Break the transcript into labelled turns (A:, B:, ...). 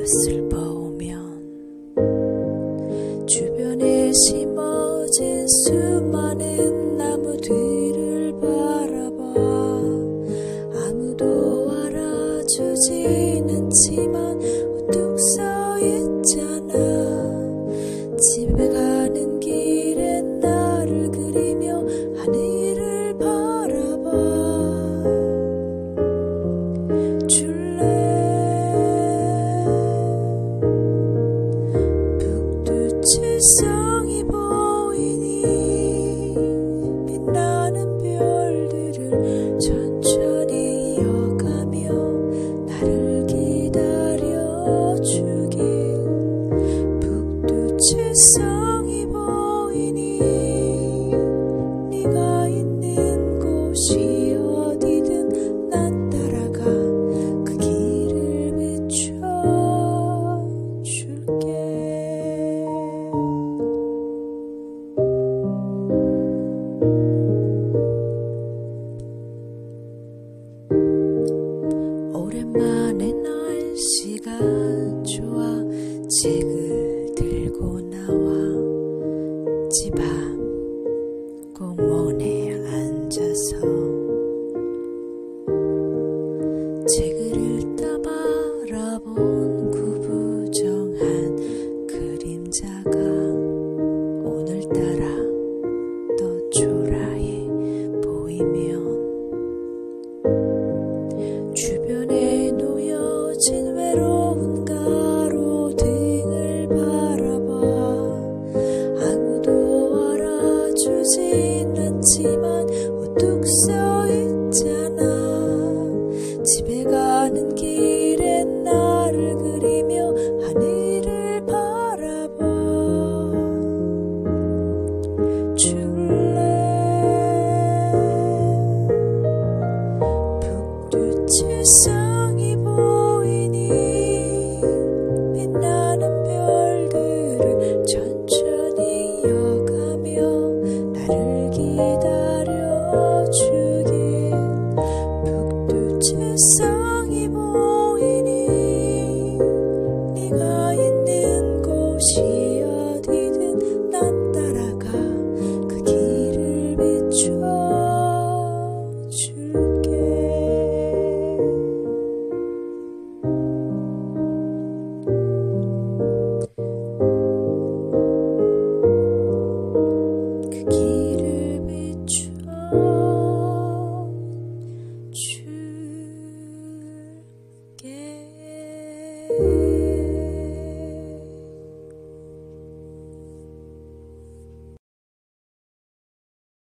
A: 끝을 보면 주변에 심어진 수많은 나무 뒤를 바라봐. 아무도 알아주진 않지만 우뚝 서 있잖아. 집에 가는 길에 나를 그리며 하늘을 바라봐 줄래. 북두칠성이 보이니 빛나는 별들을 천천히 이어가며 나를 기다려주길. 북두칠성이 보이니 네가 있는 곳이 어디든 난 따라가 그 길을 비춰줄게. 오랜만에 날씨가 좋아 책을 들고 나와 집 앞 공원에 앉아서 책을 읽다 바라본 구부정한 그림자가 오늘따라 더 초라해 보이면 주변에 놓여진 외로운 가로등을 바라봐. 아무도 알아주진 않지만 우뚝 서 있잖아. 집에 가는 길에 나를 그리며 하늘을 바라봐 줄래. 북두칠성이 보이니 빛나는 별들을 천천히 이어가며 나를 기다려주길. 북두칠성이 보이니